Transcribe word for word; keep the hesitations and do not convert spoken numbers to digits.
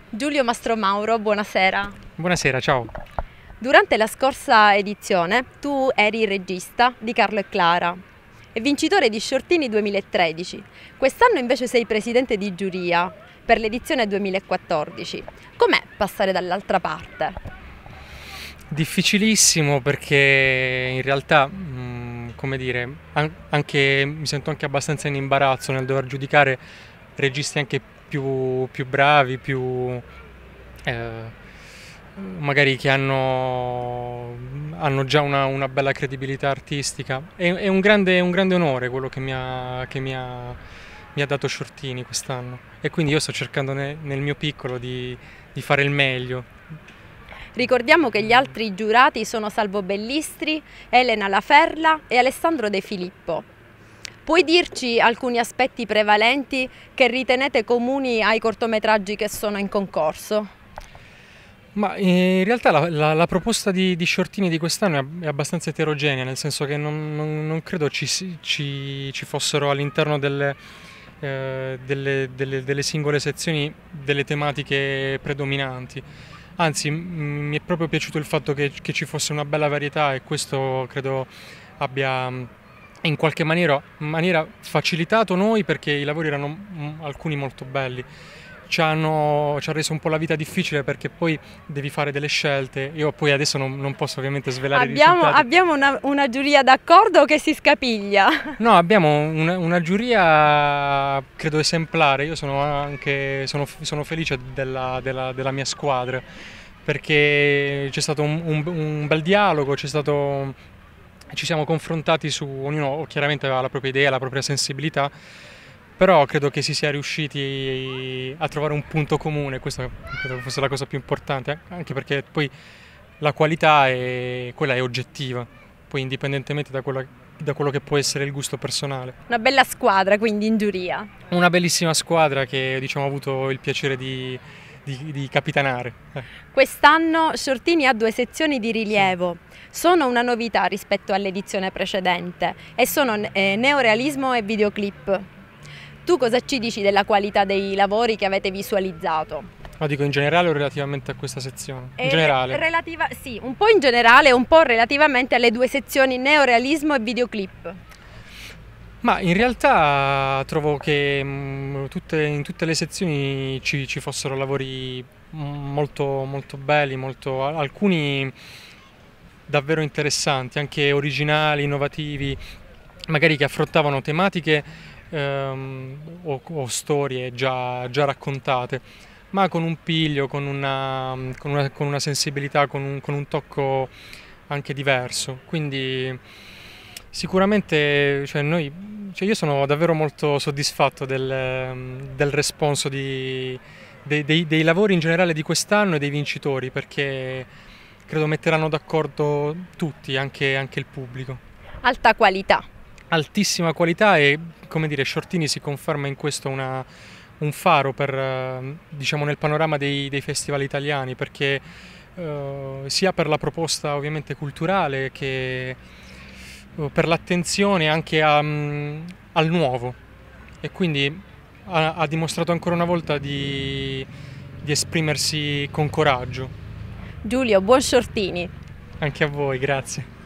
Giulio Mastromauro, buonasera. Buonasera, ciao. Durante la scorsa edizione tu eri il regista di Carlo e Clara e vincitore di Shortini duemilatredici. Quest'anno invece sei presidente di giuria per l'edizione duemilaquattordici. Com'è passare dall'altra parte? Difficilissimo perché in realtà, mh, come dire, an- anche, mi sento anche abbastanza in imbarazzo nel dover giudicare registi anche più, più bravi, più eh, magari che hanno, hanno già una, una bella credibilità artistica. È, è un grande, un grande onore quello che mi ha, che mi ha, mi ha dato Shortini quest'anno e quindi io sto cercando ne- nel mio piccolo di, di fare il meglio. Ricordiamo che gli altri giurati sono Salvo Bellistri, Elena Laferla e Alessandro De Filippo. Puoi dirci alcuni aspetti prevalenti che ritenete comuni ai cortometraggi che sono in concorso? Ma in realtà la, la- la proposta di, di Shortini di quest'anno è, è abbastanza eterogenea, nel senso che non, non- non credo ci, si- ci- ci fossero all'interno delle, eh, delle- delle- delle singole sezioni delle tematiche predominanti. Anzi, m- mi è proprio piaciuto il fatto che, che ci fosse una bella varietà e questo credo abbia mh, in qualche maniera, maniera facilitato noi perché i lavori erano mh, alcuni molto belli. Ci hanno, ci ha reso un po' la vita difficile perché poi devi fare delle scelte. Io poi adesso non, non posso ovviamente svelare i Abbiamo, risultati. abbiamo una, una giuria d'accordo che si scapiglia. No, abbiamo una, una giuria credo esemplare. Io sono anche sono, sono felice della, della- della mia squadra perché c'è stato un, un- un bel dialogo, c'è stato, ci siamo confrontati su ognuno chiaramente aveva la propria idea, la propria sensibilità, però credo che si sia riusciti a trovare un punto comune. Questa credo fosse la cosa più importante, anche perché poi la qualità è, quella è oggettiva, poi indipendentemente da, quella- da quello che può essere il gusto personale. Una bella squadra quindi in giuria. Una bellissima squadra che diciamo, ho avuto il piacere di, di- di capitanare. Eh. Quest'anno Shortini ha due sezioni di rilievo. Sono una novità rispetto all'edizione precedente e sono eh, neorealismo e videoclip. Tu cosa ci dici della qualità dei lavori che avete visualizzato? Lo dico in generale o relativamente a questa sezione? In E generale. relativa- sì, un po' in generale e un po' relativamente alle due sezioni neorealismo e videoclip. Ma in realtà trovo che mh, tutte- in tutte le sezioni ci, ci fossero lavori mh, molto, molto belli, molto, alcuni davvero interessanti, anche originali, innovativi, magari che affrontavano tematiche ehm, o, o storie già, già raccontate, ma con un piglio, con una, con una- con una sensibilità, con un, con un tocco anche diverso. Quindi sicuramente cioè, noi, cioè, io sono davvero molto soddisfatto del, del responso di- dei, dei- dei lavori in generale di quest'anno e dei vincitori, perché credo metteranno d'accordo tutti, anche, anche il pubblico. Alta qualità. Altissima qualità e, come dire, Shortini si conferma in questo una- un faro per, eh, diciamo, nel panorama dei, dei festival italiani, perché eh, sia per la proposta ovviamente culturale che eh, per l'attenzione anche a, mm, al nuovo e quindi ha, ha dimostrato ancora una volta di, di esprimersi con coraggio. Giulio, buon Shortini. Anche a voi, grazie.